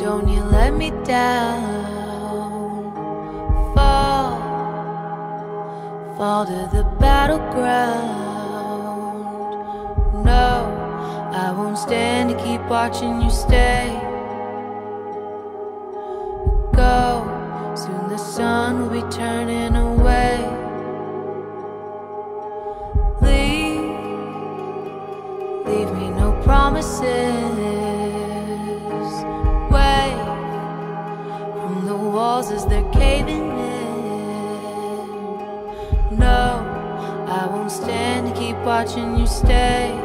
don't you let me down. Fall to the battleground. No, I won't stand to keep watching you stay. Go, soon the sun will be turning away. Leave me no promises. Wave from the walls as they're caving in. No, I won't stand to keep watching you stay.